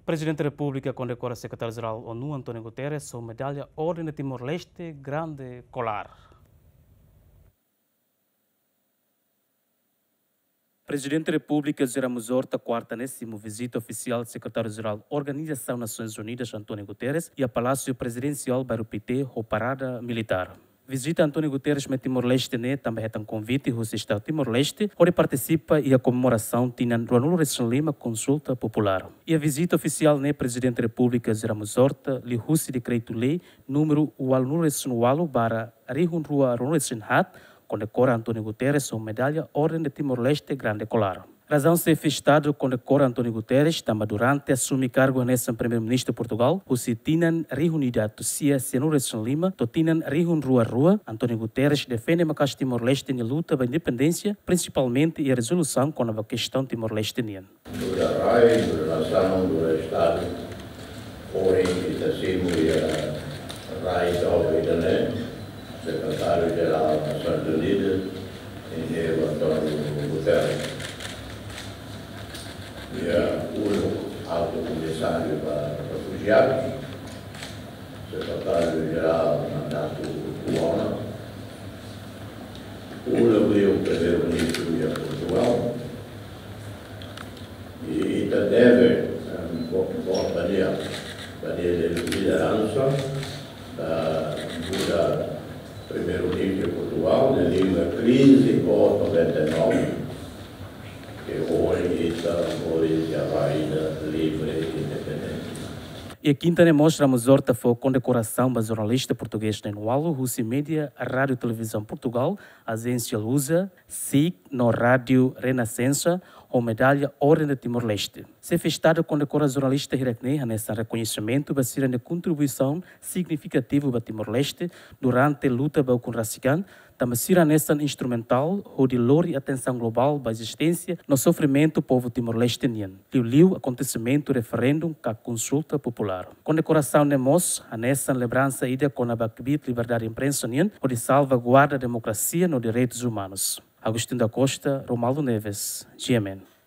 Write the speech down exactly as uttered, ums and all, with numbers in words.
Presidente da República condecora secretário-geral da ONU, António Guterres, com medalha Ordem de Timor-Leste Grande Colar. Presidente da República geramos horta quarta décimo visita oficial do secretário-geral da Organização das Nações Unidas, António Guterres, e a Palácio Presidencial Barupité, ou Parada Militar. Visita António Guterres me Timor-Leste né também é um convite ao Estado Timor-Leste, onde participa e a comemoração tinha Ronaldo Reis Lima consulta popular. E a visita oficial né Presidente da República geramos horta li Rússia decreto-lei número Walnur Reis Walu para Rihun Rua Ronaldo Reis Hat, condecora António Guterres com medalha Ordem de Timor-Leste Grande Colar. Razão ser festado condecora António Guterres, também durante assumir cargo nesse primeiro-ministro de Portugal, o se tinham reunido Cia Senhores Lima, to tinham reunido rua rua, António Guterres defende a caixa Timor-Leste na luta pela independência, principalmente e a resolução com a questão Timor-Leste. Dura Rai, dura Nação, dura Estado, porém, está sempre a Rai da secretário-geral das Nações Unidas, engenheiro António Guterres. E o alto comissário para refugiados, secretário-geral do mandato do ONU, o primeiro-ministro de Portugal, e deve, com mania de liderança, da primeiro-ministro de Portugal, de língua crise por noventa e nove, que hoje está hoje a Raída livre e independente. E a quinta ne mostramos horta foi condecoração da jornalista portuguesa no Alu, Rússia Mídia, a Rádio Televisão Portugal, a agência Lusa, S I C, no Rádio Renascença, ou medalha Ordem de Timor-Leste. Se festado condecora a jornalista Hirakne nesse reconhecimento, vai ser uma contribuição significativa para Timor-Leste durante a luta com o racismo, também será nessa instrumental ou de lore atenção global para a existência no sofrimento do povo timor-lesteniano. Liu liu acontecimento referendo com a consulta popular. Condecoração de Mos, a nessa lembrança ida com a Bakbit Liberdade de Imprensa ou de salvaguarda da democracia e dos direitos humanos. Agostinho da Costa, Romaldo Neves, G M N.